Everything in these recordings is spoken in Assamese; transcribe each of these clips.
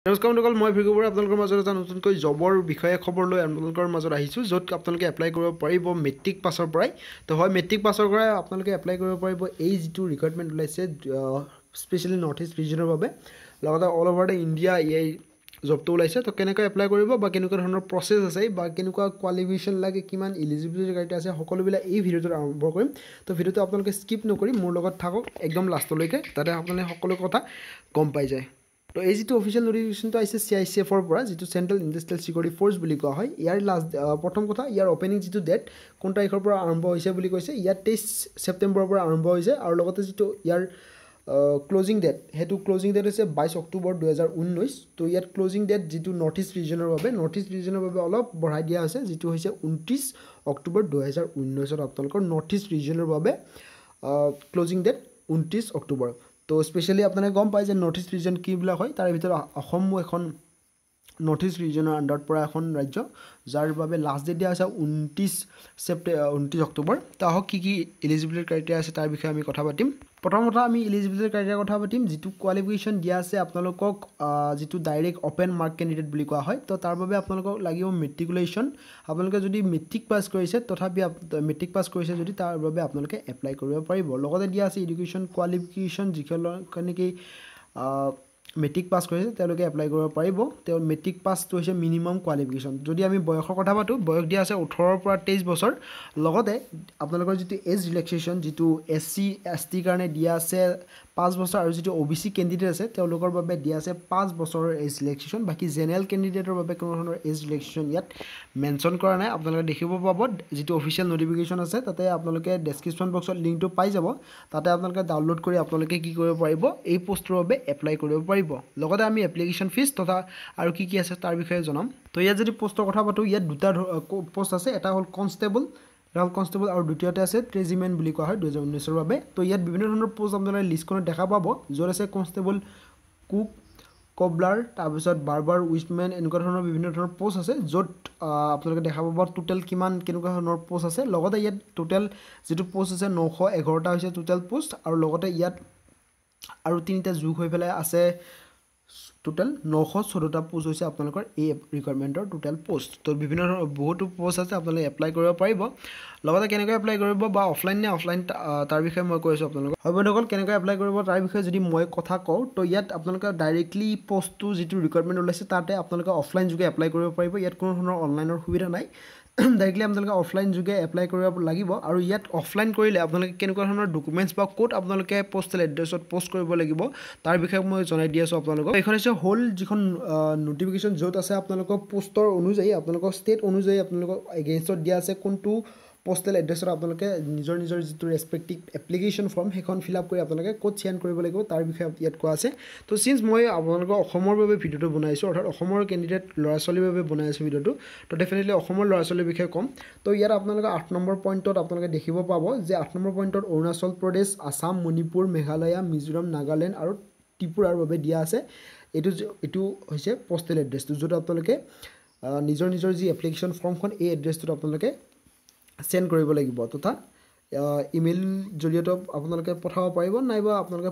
নমস্কাৰ বন্ধুসকল, মই ভিগুবুঢ়া আপোনালোকৰ মাজত এটা নতুনকৈ জবৰ বিষয়ে খবৰ লৈ আপোনালোকৰ মাজত আহিছোঁ, য'ত আপোনালোকে এপ্লাই কৰিব পাৰিব মেট্ৰিক পাছৰ পৰাই। তো হয়, মেট্ৰিক পাছৰ পৰাই আপোনালোকে এপ্লাই কৰিব পাৰিব এই যিটো ৰিকুৱাৰমেণ্ট ওলাইছে স্পেচিয়েলি নৰ্থ ইষ্ট ৰিজনৰ বাবে, লগতে অল অভাৰ দ্য ইণ্ডিয়া এই জবটো ওলাইছে। তো কেনেকৈ এপ্লাই কৰিব বা কেনেকুৱা ধৰণৰ প্ৰচেছ আছে বা কেনেকুৱা কোৱালিফিকেশ্যন লাগে, কিমান এলিজিবিলিটি ক্ৰাইটেৰিয়া আছে, সকলোবিলাক এই ভিডিঅ'টোত আৰম্ভ কৰিম। তো ভিডিঅ'টো আপোনালোকে স্কিপ নকৰি মোৰ লগত থাকক একদম লাষ্টলৈকে, তাতে আপোনালোকে সকলো কথা গম পাই যায়। তো এই যিটো অফিচিয়েল নটিফিকেশ্যনটো আহিছে CICFৰ পৰা, যিটো চেণ্ট্ৰেল ইণ্ডাষ্ট্ৰিয়েল ছিকিউৰিটি ফ'ৰ্চ বুলি কোৱা হয়। ইয়াৰ প্ৰথম কথা, ইয়াৰ অপেনিং যিটো ডেট কোন তাৰিখৰ পৰা আৰম্ভ হৈছে বুলি কৈছে, ইয়াত 23 ছেপ্টেম্বৰৰ পৰা আৰম্ভ হৈছে। আৰু লগতে যিটো ইয়াৰ ক্লজিং ডেট, সেইটো ক্লজিং ডেট হৈছে 22 অক্টোবৰ 2019। তো ইয়াত ক্লজিং ডেট যিটো নৰ্থ ইষ্ট ৰিজনৰ বাবে অলপ বঢ়াই দিয়া হৈছে, যিটো হৈছে 29 অক্টোবৰ 2019 আপোনালোকৰ নৰ্থ ইষ্ট ৰিজনৰ বাবে ক্লজিং ডেট 29 অক্টোবৰ। তো স্পেচিয়েলি আপোনালোকে গম পায় যে নৰ্থ ইষ্ট ৰিজন কিবিলাক হয়, তাৰে ভিতৰত অসমো এখন নৰ্থ ইষ্ট ৰিজনৰ আণ্ডাৰত পৰা এখন ৰাজ্য, যাৰ বাবে লাষ্ট ডেট দিয়া হৈছে 29 অক্টোবৰ। তো আহক কি এলিজিবিলিটি ক্ৰাইটেৰিয়া আছে তাৰ বিষয়ে আমি কথা পাতিম। প্ৰথম কথা, আমি এলিজিবিলিটি ক্ৰাইটেৰিয়াৰ কথা পাতিম। যিটো কোৱালিফিকেশ্যন দিয়া আছে আপোনালোকক, যিটো ডাইৰেক্ট অপেন মাৰ্ক কেণ্ডিডেট বুলি কোৱা হয়, তো তাৰ বাবে আপোনালোকক লাগিব মেট্ৰিকুলেশ্যন। আপোনালোকে যদি মেট্ৰিক পাছ কৰিছে, তথাপি মেট্ৰিক পাছ কৰিছে যদি, তাৰ বাবে আপোনালোকে এপ্লাই কৰিব পাৰিব। লগতে দিয়া আছে এডুকেশ্যন কোৱালিফিকেশ্যন, যিসকলে নেকি মেট্ৰিক পাছ কৰিছে তেওঁলোকে এপ্লাই কৰিব পাৰিব। তেওঁ মেট্ৰিক পাছটো হৈছে মিনিমাম কোৱালিফিকেশ্যন। যদি আমি বয়সৰ কথা পাতোঁ, বয়স দিয়া আছে 18 পৰা 23 বছৰ। লগতে আপোনালোকৰ যিটো এজ ৰিলেক্সেশ্যন, যিটো SC ST কাৰণে দিয়া আছে 5 বছৰ, আৰু যিটো OBC কেণ্ডিডেট আছে তেওঁলোকৰ বাবে দিয়া আছে 5 বছৰৰ এজ ৰিলেক্সেশ্যন। বাকী জেনেৰেল কেণ্ডিডেটৰ বাবে কোনো ধৰণৰ এজ ৰিলেক্সেশ্যন ইয়াত মেনশ্যন কৰা নাই। আপোনালোকে দেখিব পাব যিটো অফিচিয়েল নটিফিকেশ্যন আছে, তাতে আপোনালোকে ডেছক্ৰিপশ্যন বক্সত লিংকটো পাই যাব। তাতে আপোনালোকে ডাউনলোড কৰি আপোনালোকে কি কৰিব পাৰিব, এই পষ্টৰ বাবে এপ্লাই কৰিব পাৰিব। লগতে আমি এপ্লিকেশ্যন ফিজ তথা আৰু কি আছে তাৰ বিষয়ে জনাম। তো ইয়াত যদি পষ্টৰ কথা পাতোঁ, ইয়াত দুটা পষ্ট আছে। এটা হ'ল কনষ্টেবল, আৰু দ্বিতীয়তে আছে ট্ৰেজিমেন বুলি কোৱা হয় 2019ৰ বাবে। তো ইয়াত বিভিন্ন ধৰণৰ পষ্ট আপোনালোকে লিষ্টখনত দেখা পাব, য'ত আছে কনষ্টেবল, কুক, কবলাৰ, তাৰপিছত বাৰ্বাৰ, উইষ্টমেন, এনেকুৱা ধৰণৰ বিভিন্ন ধৰণৰ পষ্ট আছে, য'ত আপোনালোকে দেখা পাব টোটেল কেনেকুৱা ধৰণৰ পষ্ট আছে। লগতে ইয়াত টোটেল যিটো পষ্ট আছে 911টা হৈছে টোটেল পষ্ট, আৰু লগতে ইয়াত আৰু 3টা যোগ হৈ পেলাই আছে টোটেল 914টা পষ্ট হৈছে আপোনালোকৰ এই ৰিকুৱাৰমেণ্টৰ টোটেল পষ্ট। তো বিভিন্ন ধৰণৰ বহুতো পষ্ট আছে, আপোনালোকে এপ্লাই কৰিব পাৰিব। লগতে কেনেকৈ এপ্লাই কৰিব বা অফলাইন নে অফলাইন তাৰ বিষয়ে মই কৈ আছোঁ আপোনালোকক। হয় বন্ধুসকল, কেনেকৈ এপ্লাই কৰিব তাৰ বিষয়ে যদি মই কথা কওঁ, তো ইয়াত আপোনালোকে ডাইৰেক্টলি পষ্টটো যিটো ৰিকুৱাৰমেণ্ট ওলাইছে তাতে আপোনালোকে অফলাইন যোগে এপ্লাই কৰিব পাৰিব। ইয়াত কোনো ধৰণৰ অনলাইনৰ সুবিধা নাই, ডাইৰেক্টলি আপোনালোকে অফলাইন যোগে এপ্লাই কৰিব লাগিব। আৰু ইয়াত অফলাইন কৰিলে আপোনালোকে কেনেকুৱা ধৰণৰ ডকুমেণ্টছ বা ক'ত আপোনালোকে পষ্টেল এড্ৰেছত পষ্ট কৰিব লাগিব তাৰ বিষয়ে মই জনাই দি আছোঁ আপোনালোকক। এইখন হৈছে হ'ল যিখন নটিফিকেশ্যন, য'ত আছে আপোনালোকৰ পোষ্টৰ অনুযায়ী, আপোনালোকৰ ষ্টেট অনুযায়ী আপোনালোকক এগেইনষ্টত দিয়া আছে কোনটো পষ্টেল এড্ৰেছত আপোনালোকে নিজৰ যিটো ৰেচপেক্টিভ এপ্লিকেশ্যন ফৰ্ম সেইখন ফিল আপ কৰি আপোনালোকে ক'ত চেণ্ড কৰিব লাগিব তাৰ বিষয়ে ইয়াত কোৱা আছে। তো চিন্স মই আপোনালোকৰ অসমৰ বাবে ভিডিঅ'টো বনাইছোঁ, অৰ্থাৎ অসমৰ কেণ্ডিডেট ল'ৰা ছোৱালীৰ বাবে বনাই আছোঁ ভিডিঅ'টো, তো ডেফিনেটলি অসমৰ ল'ৰা ছোৱালীৰ বিষয়ে ক'ম। তো ইয়াত আপোনালোকে 8 নম্বৰ পইণ্টত আপোনালোকে দেখিব পাব যে 8 নম্বৰ পইণ্টত অৰুণাচল প্ৰদেশ, আছাম, মণিপুৰ, মেঘালয়া, মিজোৰাম, নাগালেণ্ড আৰু ত্ৰিপুৰাৰ বাবে দিয়া আছে। এইটো হৈছে পষ্টেল এড্ৰেছটো, য'ত আপোনালোকে নিজৰ যি এপ্লিকেশ্যন ফৰ্মখন এই এড্ৰেছটোত আপোনালোকে চেণ্ড কৰিব লাগিব, তথা ইমেইল জৰিয়তে আপোনালোকে পঠাব পাৰিব, নাইবা আপোনালোকে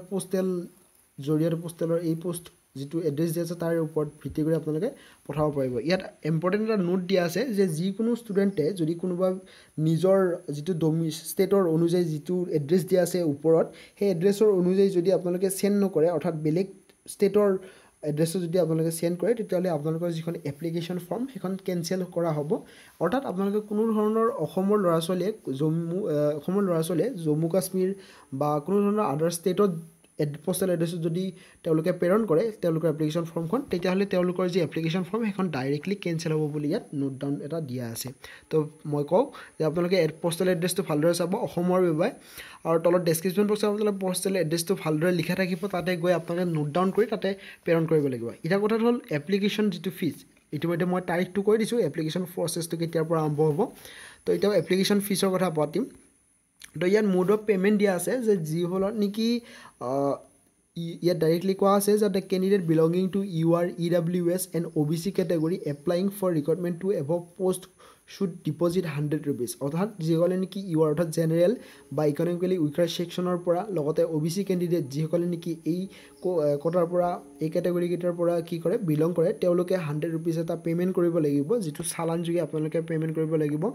পষ্টেলৰ এই পষ্ট যিটো এড্ৰেছ দিয়া আছে তাৰ ওপৰত ভিত্তি কৰি আপোনালোকে পঠাব পাৰিব। ইয়াত ইম্পৰ্টেণ্ট এটা নোট দিয়া আছে যে যিকোনো ষ্টুডেণ্টে যদি কোনোবা নিজৰ যিটো ষ্টেটৰ অনুযায়ী যিটো এড্ৰেছ দিয়া আছে ওপৰত, সেই এড্ৰেছৰ অনুযায়ী যদি আপোনালোকে চেণ্ড নকৰে, অৰ্থাৎ বেলেগ ষ্টেটৰ এড্ৰেছত যদি আপোনালোকে চেণ্ড কৰে, তেতিয়াহ'লে আপোনালোকৰ যিখন এপ্লিকেশ্যন ফৰ্ম সেইখন কেনচেল কৰা হ'ব। অৰ্থাৎ আপোনালোকে কোনো ধৰণৰ অসমৰ ল'ৰা ছোৱালীয়ে জম্মু কাশ্মীৰ বা কোনো ধৰণৰ আদাৰ ষ্টেটত পষ্টেল এড্ৰেছত যদি তেওঁলোকে প্ৰেৰণ কৰে তেওঁলোকৰ এপ্লিকেশ্যন ফৰ্মখন, তেতিয়াহ'লে তেওঁলোকৰ যি এপ্লিকেশ্যন ফৰ্ম সেইখন ডাইৰেক্টলি কেনচেল হ'ব বুলি ইয়াত নোট ডাউন এটা দিয়া আছে। তো মই কওঁ যে আপোনালোকে পষ্টেল এড্ৰেছটো ভালদৰে চাব অসমৰ বাবে, আৰু তলত ডেছক্ৰিপশ্যন বক্সত আপোনালোকে পষ্টেল এড্ৰেছটো ভালদৰে লিখা থাকিব, তাতে গৈ আপোনালোকে নোট ডাউন কৰি তাতে প্ৰেৰণ কৰিব লাগিব। এতিয়া কথাটো হ'ল এপ্লিকেশ্যন যিটো ফিজ, ইতিমধ্যে মই তাৰিখটো কৈ দিছোঁ, এপ্লিকেশ্যন প্ৰচেছটো কেতিয়াৰ পৰা আৰম্ভ হ'ব। তো এতিয়াও এপ্লিকেশ্যন ফিজৰ কথা পাতিম। তো ইয়াত মোড অফ পে'মেণ্ট দিয়া আছে যে যি ফলত নেকি ইয়াত ডাইৰেক্টলি কোৱা আছে যে the candidate belonging to UR EWS and OBC category applying for recruitment to of post should deposit 100 rupees অৰ্থাৎ যিসকলে নেকি UR অৰ্থাৎ জেনেৰেল বা ইকনমিকেলি উইকাৰ ছেকশ্যনৰ পৰা লগতে OBC কেণ্ডিডেট যিসকলে নেকি এই কোটাৰ পৰা এই কেটেগৰীকেইটাৰ পৰা কি কৰে বিলং কৰে তেওঁলোকে 100 rupees এটা পে'মেণ্ট কৰিব লাগিব যিটো চালান যোগে আপোনালোকে পে'মেণ্ট কৰিব লাগিব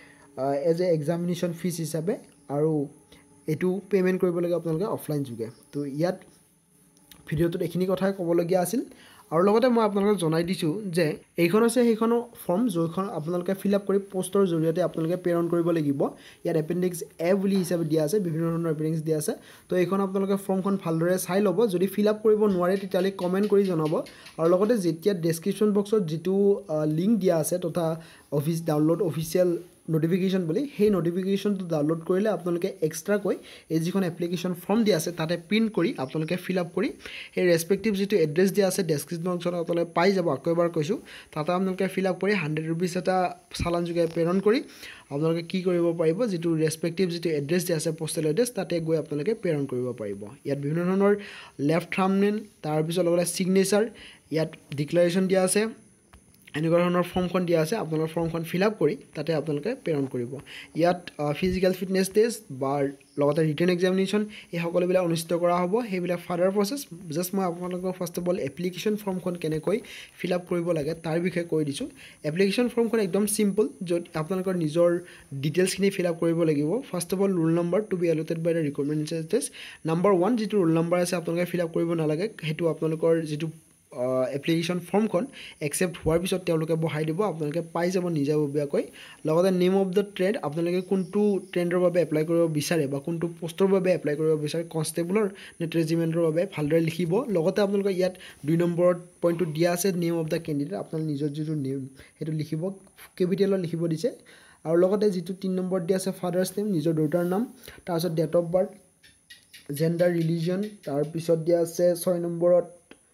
এজ এ এক্সামিনেশ্যন ফিজ হিচাপে আৰু এইটো পে'মেণ্ট কৰিব লাগে আপোনালোকে অফলাইন যোগে তো ইয়াত ভিডিঅ'টোত এইখিনি কথাই ক'বলগীয়া আছিল আৰু লগতে মই আপোনালোকক জনাই দিছোঁ যে এইখন আছে সেইখনো ফৰ্ম যোনখন আপোনালোকে ফিল আপ কৰি পোষ্টৰ জৰিয়তে আপোনালোকে প্ৰেৰণ কৰিব লাগিব ইয়াত এপেণ্ডিক্স এ বুলি হিচাপে দিয়া আছে বিভিন্ন ধৰণৰ এপেণ্ডিক্স দিয়া আছে তো এইখন আপোনালোকে ফৰ্মখন ভালদৰে চাই ল'ব যদি ফিল আপ কৰিব নোৱাৰে তেতিয়াহ'লে কমেণ্ট কৰি জনাব আৰু লগতে যেতিয়া ডেছক্ৰিপশ্যন বক্সত যিটো লিংক দিয়া আছে তথা ডাউনলোড অফিচিয়েল নোটিফিকেশ্যন বুলি সেই নোটিফিকেশ্যনটো ডাউনলোড কৰিলে আপোনালোকে এক্সট্ৰাকৈ এই যিখন এপ্লিকেশ্যন ফৰ্ম দিয়া আছে তাতে প্ৰিণ্ট কৰি আপোনালোকে ফিল আপ কৰি সেই ৰেছপেক্টিভ যিটো এড্ৰেছ দিয়া আছে ডেছক্ৰিপশ্যন বক্সত আপোনালোকে পাই যাব আকৌ এবাৰ কৈছোঁ তাতে আপোনালোকে ফিল আপ কৰি 100 rupees এটা চালান যোগে প্ৰেৰণ কৰি আপোনালোকে কি কৰিব পাৰিব যিটো ৰেছপেক্টিভ যিটো এড্ৰেছ দিয়া আছে পোষ্টেল এড্ৰেছ তাতে গৈ আপোনালোকে প্ৰেৰণ কৰিব পাৰিব ইয়াত বিভিন্ন ধৰণৰ লেফ্ট থাম্বনেইল তাৰপিছত লগতে ছিগনেচাৰ ইয়াত ডিক্লাৰেশ্যন দিয়া আছে এনেকুৱা ধৰণৰ ফৰ্মখন দিয়া আছে আপোনালোকৰ ফৰ্মখন ফিল আপ কৰি তাতে আপোনালোকে প্ৰেৰণ কৰিব ইয়াত ফিজিকেল ফিটনেছ টেষ্ট বা লগতে ৰিটেন এক্সামিনেশ্যন এই সকলোবিলাক অনুষ্ঠিত কৰা হ'ব সেইবিলাক ফাৰ্ডাৰ প্ৰচেছ জাষ্ট মই আপোনালোকক ফাৰ্ষ্ট অফ অল এপ্লিকেশ্যন ফৰ্মখন কেনেকৈ ফিল আপ কৰিব লাগে তাৰ বিষয়ে কৈ দিছোঁ এপ্লিকেশ্যন ফৰ্মখন একদম চিম্পল য'ত আপোনালোকৰ নিজৰ ডিটেইলছখিনি ফিল আপ কৰিব লাগিব first of all roll number to be allotted by the recruitment test number 1 যিটো ৰোল নম্বৰ আছে আপোনালোকে ফিল আপ কৰিব নালাগে সেইটো আপোনালোকৰ যিটো এপ্লিকেশ্যন ফৰ্মখন একচেপ্ট হোৱাৰ পিছত তেওঁলোকে বহাই দিব আপোনালোকে পাই যাব নিজাববীয়াকৈ লগতে নেম অফ দ্য ট্ৰেড আপোনালোকে কোনটো ট্ৰেণ্ডৰ বাবে এপ্লাই কৰিব বিচাৰে বা কোনটো পোষ্টৰ বাবে এপ্লাই কৰিব বিচাৰে কনষ্টেবলৰ নে ৰেজিমেণ্টৰ বাবে ভালদৰে লিখিব লগতে আপোনালোকে ইয়াত 2 নম্বৰত পইণ্টটো দিয়া আছে নেম অফ দ্য কেণ্ডিডেট আপোনালোকে নিজৰ যিটো নেম সেইটো লিখিব কেপিটেলত লিখিব দিছে আৰু লগতে যিটো 3 নম্বৰত দিয়া আছে ফাদাৰ্ছ নেম নিজৰ দেউতাৰ নাম তাৰপিছত date of birth gender religion তাৰপিছত দিয়া আছে 6 নম্বৰত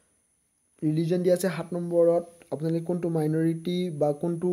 ৰিলিজন দিয়া আছে 7 নম্বৰত আপোনালোকে কোনটো মাইনৰিটি বা কোনটো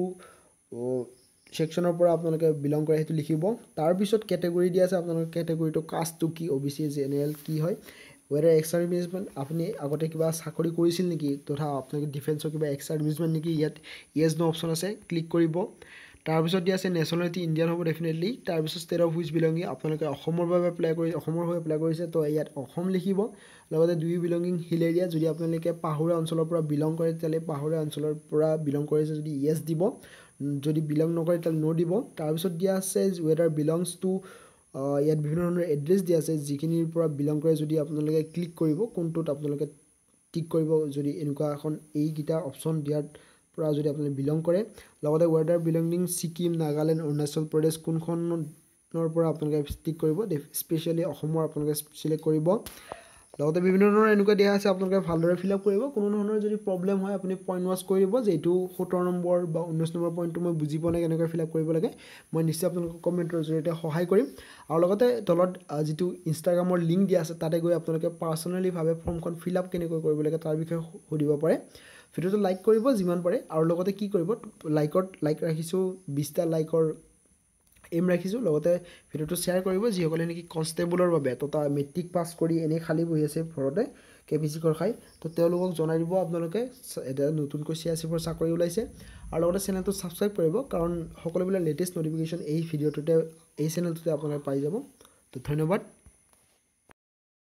ছেকশ্যনৰ পৰা আপোনালোকে বিলং কৰে সেইটো লিখিব তাৰপিছত কেটেগৰী দিয়া আছে আপোনালোকৰ কেটেগৰীটো কাষ্টটো কি OBC জেনেৰেল কি হয় ৱেডাৰ এক্স চাৰ্ভিচমেন আপুনি আগতে কিবা চাকৰি কৰিছিল নেকি তথা আপোনালোকে ডিফেন্সৰ কিবা এক্স চাৰ্ভিচমেন নেকি ইয়াত ইয়েছ নো অপশ্যন আছে ক্লিক কৰিব তাৰপিছত দিয়া আছে নেশ্যনেলিটি ইণ্ডিয়ান হ'ব ডেফিনেটলি তাৰপিছত ষ্টেট অফ হুইচ বিলংগিং আপোনালোকে অসমৰ বাবে এপ্লাই কৰি অসমৰ হৈ এপ্লাই কৰিছে তো ইয়াত অসম লিখিব লগতে do you belonging hill area যদি আপোনালোকে পাহাৰীয়া অঞ্চলৰ পৰা বিলং কৰে তেতিয়াহ'লে পাহাৰীয়া অঞ্চলৰ পৰা বিলং কৰিছে যদি ইয়েছ দিব যদি বিলং নকৰে তেতিয়াহ'লে ন' দিব তাৰপিছত দিয়া আছে ৱেডাৰ বিলংছ টু ইয়াত বিভিন্ন ধৰণৰ এড্ৰেছ দিয়া আছে যিখিনিৰ পৰা বিলং কৰে যদি আপোনালোকে ক্লিক কৰিব কোনটোত আপোনালোকে টিক কৰিব যদি এনেকুৱা এখন এইকেইটা অপশ্যন দিয়াৰ পৰা যদি আপোনালোকে বিলং কৰে লগতে ৱেডাৰ বিলংগিং ছিকিম নাগালেণ্ড অৰুণাচল প্ৰদেশ কোনখনৰ পৰা আপোনালোকে টিক কৰিব স্পেচিয়েলি অসমৰ আপোনালোকে চিলেক্ট কৰিব লগতে বিভিন্ন ধৰণৰ এনেকুৱা দিয়া আছে আপোনালোকে ভালদৰে ফিল আপ কৰিব কোনো ধৰণৰ যদি প্ৰব্লেম হয় আপুনি পইণ্ট ৱাচ কৰি দিব যে এইটো 17 নম্বৰ বা 19 নম্বৰ পইণ্টটো মই বুজি পোৱা নাই কেনেকৈ ফিল আপ কৰিব লাগে মই নিশ্চয় আপোনালোকক কমেণ্টৰ জৰিয়তে সহায় কৰিম আৰু লগতে তলত যিটো ইনষ্টাগ্ৰামৰ লিংক দিয়া আছে তাতে গৈ আপোনালোকে পাৰ্চনেলিভাৱে ফৰ্মখন ফিল আপ কেনেকৈ কৰিব লাগে তাৰ বিষয়ে সুধিব পাৰে ভিডিঅ'টো লাইক কৰিব যিমান পাৰে আৰু লগতে কি কৰিব লাইক ৰাখিছোঁ 20টা লাইকৰ এম ৰাখিছোঁ লগতে ভিডিঅ'টো শ্বেয়াৰ কৰিব যিসকলে নেকি কনষ্টেবলৰ বাবে তথা মেট্ৰিক পাছ কৰি এনেই খালী বহি আছে ঘৰতে KPC খাই তো তেওঁলোকক জনাই দিব আপোনালোকে এটা নতুনকৈ CRCFৰ চাকৰি ওলাইছে আৰু লগতে চেনেলটো ছাবস্ক্ৰাইব কৰিব কাৰণ সকলোবিলাক লেটেষ্ট নটিফিকেশ্যন এই ভিডিঅ'টোতে এই চেনেলটোতে আপোনালোকে পাই যাব তো ধন্যবাদ